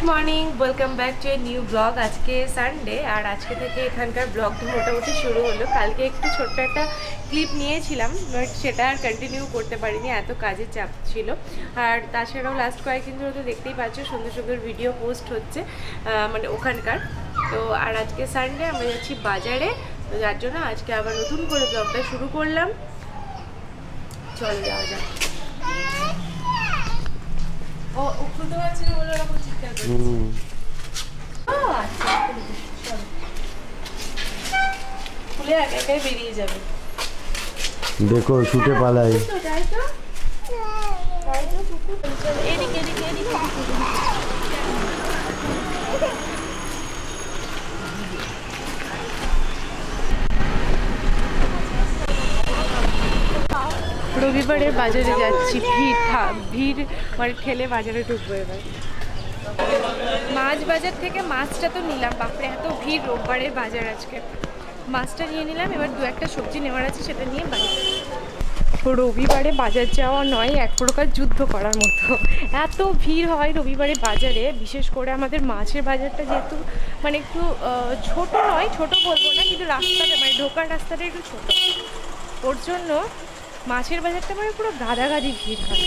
Morning, welcome back to a new blog. আজকে Sunday আর আজকে থেকে এখানকার ব্লগটি মোটামুটি শুরু হলো। কালকে একটু ছোট্ট একটা ক্লিপ নিয়েছিলাম, বাট সেটা আর কন্টিনিউ করতে পারিনি, এত কাজের চাপ ছিল। আর তাছাড়াও লাস্ট কয়েকদিন ধরে তো দেখতেই পাচ্ছ সুন্দর সুন্দর ভিডিও পোস্ট হচ্ছে মানে ওখানকার। তো আর আজকে সানডে আমরা যাচ্ছি বাজারে, তো যার জন্য আজকে আবার নতুন করে ব্লগটা শুরু করলাম। চলে যাওয়া যাক। ও খুলতে পারছি না বলে ওরকম চিৎকার করছে। আচ্ছা, খুলে একা একাই বেরিয়ে যাবে। দেখো ছুটে পালাই। এদিকে এদিকে এদিকে রবিবারের বাজারে যাচ্ছি, ভিড় মানে ঠেলে বাজারে ঢুকবো এবার। মাছ বাজার থেকে মাছটা তো নিলাম, বাপরে এত ভিড়, রোববারের বাজার আজকে। মাছটা নিয়ে নিলাম, এবার দু একটা সবজি নেওয়ার আছে, সেটা নিয়ে বাড়ি। রবিবারে বাজার যাওয়া নয় এক প্রকার যুদ্ধ করার মতো, এত ভিড় হয় রবিবারে বাজারে। বিশেষ করে আমাদের মাছের বাজারটা যেহেতু মানে একটু ছোট নয়, ছোট বলবো না, কিন্তু রাস্তাটা মানে ঢোকার রাস্তাটা একটু ছোট, ওর জন্য মাছের বাজারটা মানে পুরো গাদাগাদি ভিড় হয়।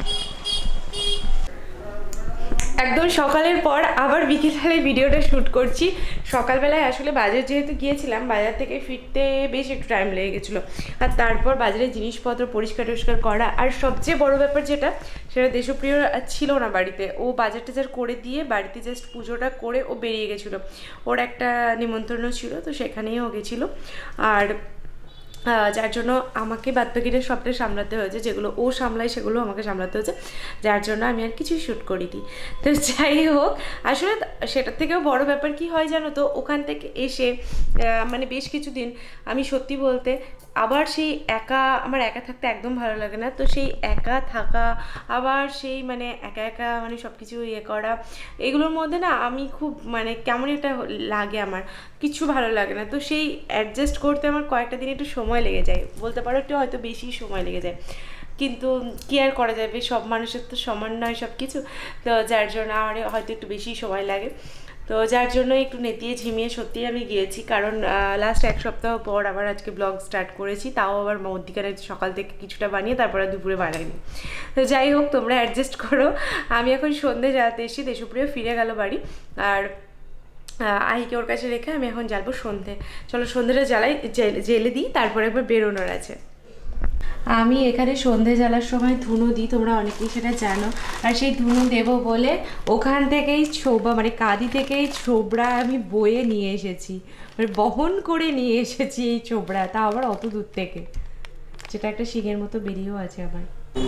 একদম সকালের পর আবার বিকেলবেলায় ভিডিওটা শ্যুট করছি। সকালবেলায় আসলে বাজার যেহেতু গিয়েছিলাম, বাজার থেকে ফিরতে বেশ একটু টাইম লেগে গেছিলো। আর তারপর বাজারের জিনিসপত্র পরিষ্কার টরিষ্কার করা, আর সবচেয়ে বড় ব্যাপার যেটা, সেটা দেশপ্রিয় ছিল না বাড়িতে। ও বাজার টাজার করে দিয়ে বাড়িতে জাস্ট পুজোটা করে ও বেরিয়ে গেছিলো। ওর একটা নিমন্ত্রণ ছিল, তো সেখানেই ও গেছিলো। আর যার জন্য আমাকে বাদবাকিটা সবটা সামলাতে হয়েছে, যেগুলো ও সামলায় সেগুলো আমাকে সামলাতে হয়েছে, যার জন্য আমি আর কিছুই শ্যুট করিনি। তো যাই হোক, আসলে সেটার থেকেও বড় ব্যাপার কি হয় জানো তো, ওখান থেকে এসে মানে বেশ কিছুদিন আমি সত্যি বলতে আবার সেই আমার একা থাকতে একদম ভালো লাগে না। তো সেই একা থাকা, আবার সেই মানে একা একা মানে সব কিছু ইয়ে করা, এগুলোর মধ্যে না আমি খুব মানে কেমন একটা লাগে, আমার কিছু ভালো লাগে না। তো সেই অ্যাডজাস্ট করতে আমার কয়েকটা দিন একটু সময় লেগে যায়, বলতে পারো একটু হয়তো বেশি সময় লেগে যায়, কিন্তু কি আর করা যাবে, সব মানুষের তো সমান নয় সব কিছু। তো যার জন্য আমার হয়তো একটু বেশি সময় লাগে। তো যার জন্য একটু নেতিয়ে ঝিমিয়ে সত্যিই আমি গিয়েছি, কারণ লাস্ট এক সপ্তাহ পর আবার আজকে ব্লগ স্টার্ট করেছি, তাও আবার মধ্যিখানে সকাল থেকে কিছুটা বানিয়ে তারপরে দুপুরে বানাইনি। তো যাই হোক, তোমরা অ্যাডজাস্ট করো। আমি এখন সন্ধ্যে জ্বালাতে এসেছি, দেশপ্রিয় ফিরে গেল বাড়ি, আর আহিকে ওর কাছে রেখে আমি এখন জ্বালবো সন্ধ্যে। চলো সন্ধ্যেটা জেলে দিই, তারপরে একবার বেরোনোর আছে। আমি এখানে সন্ধে জ্বালার সময় ধুনো দিই, তোমরা অনেকেই সেটা জানো। আর সেই ধুনো দেবো বলে ওখান থেকেই মানে কাঁদি থেকেই ছোবড়া আমি বয়ে নিয়ে এসেছি, মানে বহন করে নিয়ে এসেছি এই ছোবড়া, তা আবার অত দূর থেকে, যেটা একটা শিঙের মতো বেরিয়েও আছে আবার।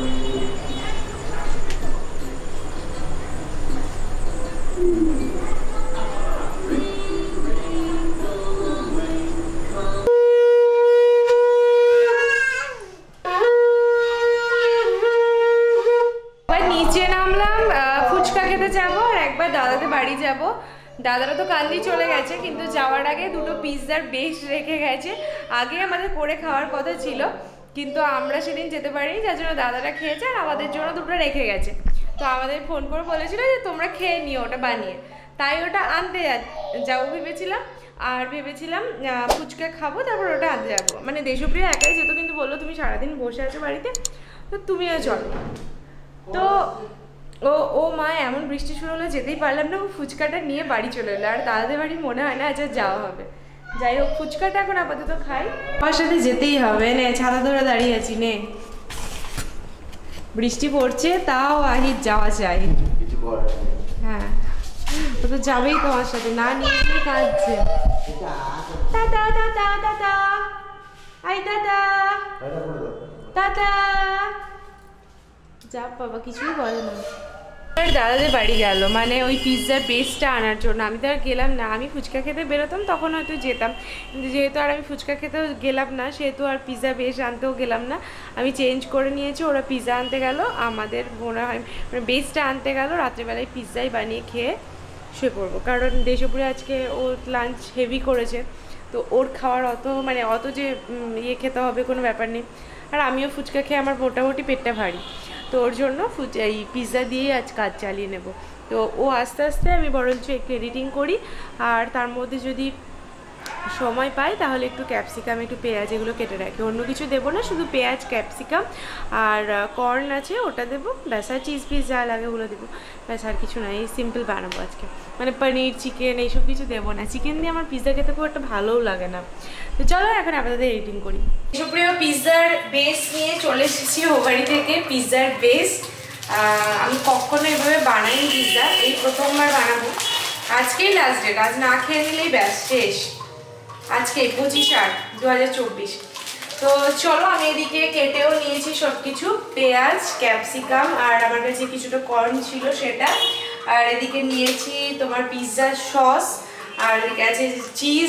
দাদাদের বাড়ি যাব, দাদারা তো কান্দি চলে গেছে, কিন্তু যাওয়ার আগে দুটো পিৎজার বেশ রেখে গেছে। আগে আমাদের করে খাওয়ার কথা ছিল, কিন্তু আমরা সেদিন যেতে পারিনি, যার জন্য দাদারা খেয়েছে, আর আমাদের জন্য দুটো রেখে গেছে। তো আমাদের ফোন করে বলেছিল যে তোমরা খেয়ে নিও ওটা বানিয়ে, তাই ওটা আনতে যাবো ভেবেছিলাম। আর ভেবেছিলাম ফুচকা খাবো, তারপর ওটা আনতে যাবো। মানে দেশপ্রিয় একাই যেত, কিন্তু বললো তুমি সারাদিন বসে আছো বাড়িতে, তো তুমিও চলো। তো ও মা এমন বৃষ্টি শুরু হলো, যেতেই পারলাম না, ও ফুচকাটা নিয়ে বাড়ি চলে এলো। আর দাদাদের বাড়ি মনে হয় না আজ যাওয়া হবে। যাই হোক, ফুচকাটা এখন আপাতত খাই, আমার সাথে যেতেই হবে। নে ছাতা ধরে দাঁড়িয়ে আছি, নে বৃষ্টি পড়ছে তাও আহির যাওয়া চাই। হ্যাঁ, ও তো যাবেই তোমার সাথে, না নিয়ে গিয়ে কাঁদছে। টাটা টাটা টাটা, আই টাটা টাটা। যা বাবা, কিছুই বলে না। দাদাদের বাড়ি গেল মানে ওই পিৎজার বেসটা আনার জন্য। আমি তো আর গেলাম না, আমি ফুচকা খেতে বেরোতাম তখন হয়তো যেতাম, কিন্তু যেহেতু আর আমি ফুচকা খেতেও গেলাম না, সেহেতু আর পিৎজা বেস আনতেও গেলাম না। আমি চেঞ্জ করে নিয়েছি, ওরা পিৎজা আনতে গেল, আমাদের মনে হয় মানে বেসটা আনতে গেল। রাত্রিবেলায় পিৎজাই বানিয়ে খেয়ে শুয়ে পড়বো, কারণ দেশপ্রিয় আজকে ও লাঞ্চ হেভি করেছে, তো ওর খাওয়ার অত যে ইয়ে খেতে হবে কোনো ব্যাপার নেই। আর আমিও ফুচকা খেয়ে আমার মোটামুটি পেটটা ভারী, তো ওর জন্য এই পিৎজা দিয়ে আজ কাজ চালিয়ে নেব। তো ও আস্তে আস্তে আমি বরঞ্চ একটু এডিটিং করি, আর তার মধ্যে যদি সময় পাই তাহলে একটু ক্যাপসিকাম একটু পেঁয়াজ এগুলো কেটে রাখি, অন্য কিছু দেবো না, শুধু পেঁয়াজ ক্যাপসিকাম আর কর্ন আছে ওটা দেবো, ব্যাস। আর চিজ পিস যা লাগে ওগুলো দেবো, ব্যাস। আর কিছু না, এই সিম্পল বানাবো আজকে, মানে পনির চিকেন এইসব কিছু দেবো না। চিকেন দিয়ে আমার পিৎজা খেতে খুব একটা ভালোও লাগে না। তো চলো এখন আপনাদের এডিটিং করি। সুপ্রিয় পিৎজার বেস নিয়ে চলে এসেছি ও বাড়ি থেকে। পিৎজার বেস আমি কখনো এভাবে বানাইনি পিৎজা, এই প্রথমবার বানাবো। আজকেই লাস্ট ডেট, আজ না খেয়ে নিলেই ব্যাস শেষ। আজকে 25/8/2024। তো চলো আমি এদিকে কেটেও নিয়েছি সব কিছু, পেঁয়াজ ক্যাপসিকাম আর আমার কাছে কিছুটা কর্ন ছিল সেটা, আর এদিকে নিয়েছি তোমার পিৎজা সস, আর এদিকে আছে চিজ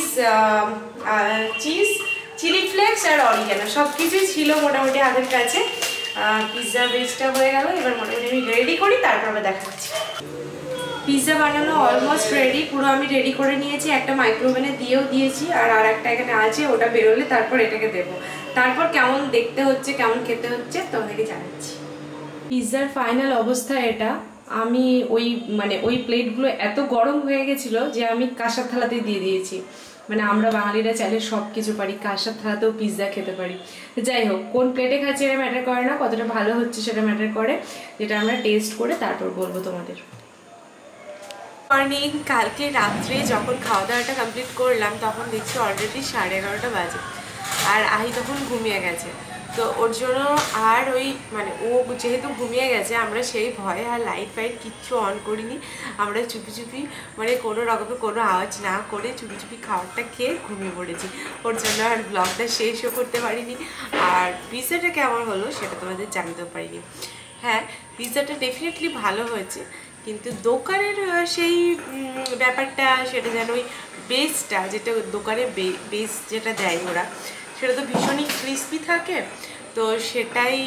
চিলি ফ্লেক্স আর অরিগানো, সব কিছুই ছিল মোটামুটি হাতের কাছে। পিৎজা বেসটা হয়ে গেল, এবার মোটামুটি আমি রেডি করি, তারপর আমরা দেখাচ্ছি। পিৎজা বানানো অলমোস্ট রেডি, পুরো আমি রেডি করে নিয়েছি, একটা মাইক্রোওভেনে দিয়েও দিয়েছি, আর একটা এখানে আছে, ওটা বেরোলে তারপর এটাকে দেবো, তারপর কেমন দেখতে হচ্ছে কেমন খেতে হচ্ছে তোমাদেরকে জানাচ্ছি। পিৎজার ফাইনাল অবস্থা এটা। আমি ওই প্লেটগুলো এত গরম হয়ে গেছিলো যে আমি কাঁসার থালাতে দিয়ে দিয়েছি, মানে আমরা বাঙালিরা চাইলে সব কিছু পারি, কাঁসার থালাতেও পিৎজা খেতে পারি। যাই হোক, কোন প্লেটে খাচ্ছি এটা ম্যাটার করে না, কতটা ভালো হচ্ছে সেটা ম্যাটার করে, যেটা আমরা টেস্ট করে তারপর বলবো তোমাদের। মর্নিং, কালকে রাত্রে যখন খাওয়া দাওয়াটা কমপ্লিট করলাম তখন দেখছি অলরেডি 11:30 বাজে, আর আহি তখন ঘুমিয়ে গেছে। তো ওর জন্য আর ও যেহেতু ঘুমিয়ে গেছে, আমরা সেই ভয়ে আর লাইট ফাইট কিচ্ছু অন করিনি, আমরা চুপি চুপি কোনো রকমের কোনো আওয়াজ না করে চুপি চুপি খাবারটা খেয়ে ঘুমিয়ে পড়েছি। ওর জন্য আর ব্লগটা শেষও করতে পারিনি, আর পিৎজাটা কেমন হলো সেটা তোমাদের জানতেও পারিনি। হ্যাঁ, পিৎজাটা ডেফিনেটলি ভালো হয়েছে, কিন্তু দোকানের সেই ব্যাপারটা, সেটা যেন ওই বেসটা, যেটা দোকানের বেস যেটা দেয় ওরা, সেটা তো ভীষণই ক্রিস্পি থাকে, তো সেটাই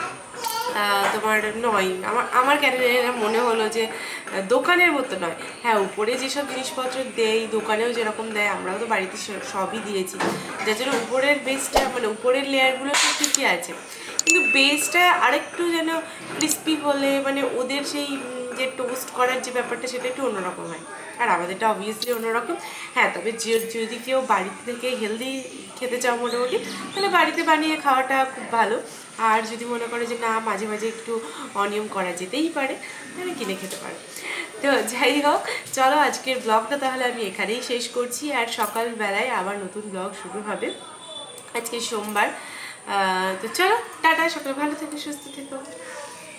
তোমার নয়। আমার কেন মনে হলো যে দোকানের মতো নয়। হ্যাঁ, উপরে যেসব জিনিসপত্র দেয় দোকানেও যেরকম দেয়, আমরাও তো বাড়িতে সবই দিয়েছি, যার জন্য উপরের বেসটা উপরের লেয়ারগুলো তো ঠিকই আছে, কিন্তু বেসটা আরেকটু যেন ক্রিস্পি হলে, ওদের সেই যে টোস্ট করার যে ব্যাপারটা সেটা একটু অন্যরকম হয়, আর আমাদেরটা অবভিয়াসলি অন্যরকম। হ্যাঁ, তবে যদি কেউ বাড়িতে থেকে হেলদি খেতে চাও মোটামুটি, তাহলে বাড়িতে বানিয়ে খাওয়াটা খুব ভালো। আর যদি মনে করে যে না, মাঝে মাঝে একটু অনিয়ম করা যেতেই পারে, তাহলে কিনে খেতে পারো। তো যাই হোক, চলো আজকের ব্লগটা তাহলে আমি এখানেই শেষ করছি, আর সকালবেলায় আবার নতুন ব্লগ শুরু হবে। আজকে সোমবার। তো চলো টাটা, সকালে ভালো থেকো, সুস্থ থেকো।